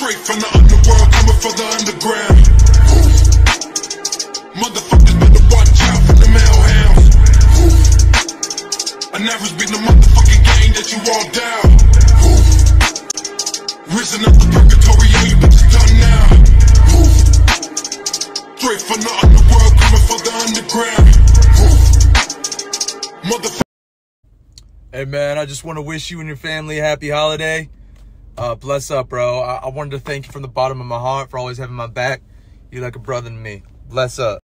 Straight from the underworld, coming for the underground. Motherfuckers better watch out for the hellhounds. I never been the motherfucking game that you all down. Risen up the purgatory, all you bitches done now. Straight from the underworld, coming for the underground. Motherfucker. Hey man, I just want to wish you and your family a happy holiday. Bless up, bro. I wanted to thank you from the bottom of my heart for always having my back. You're like a brother to me. Bless up.